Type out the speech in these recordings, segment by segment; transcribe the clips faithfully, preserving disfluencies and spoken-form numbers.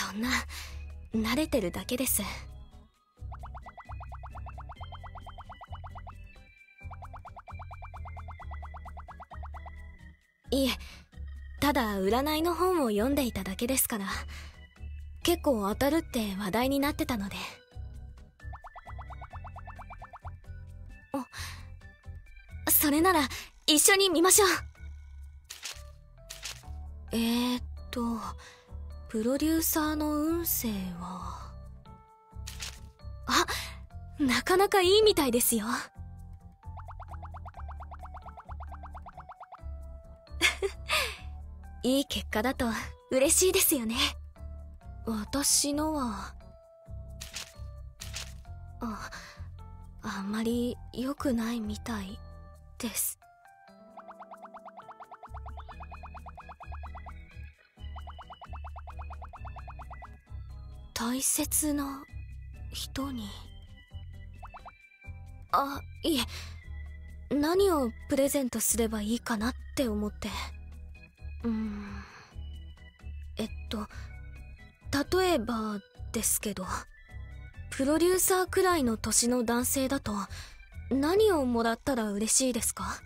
そんな、慣れてるだけです。いえ、ただ占いの本を読んでいただけですから。結構当たるって話題になってたので。あ、それなら一緒に見ましょう。えーっとプロデューサーの運勢は、あ、なかなかいいみたいですよ。いい結果だと嬉しいですよね。私のは、あ、あんまり良くないみたいです。大切な人に。あ、いえ、何をプレゼントすればいいかなって思って。うーん、えっと例えばですけど、プロデューサーくらいの年の男性だと何をもらったら嬉しいですか？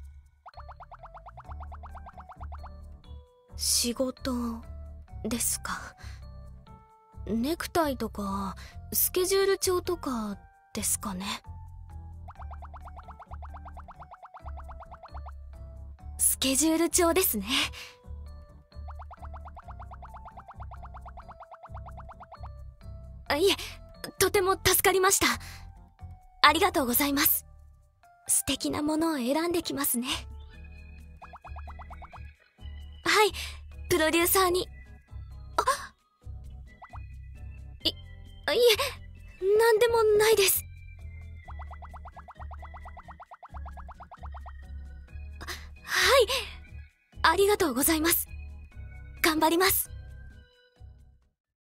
仕事ですか。ネクタイとかスケジュール帳とかですかね。スケジュール帳ですね。あ、いえ、とても助かりました。ありがとうございます。素敵なものを選んできますね。はい、プロデューサーに。あ、い、いえ、なんでもないです。はい、ありがとうございます。頑張ります。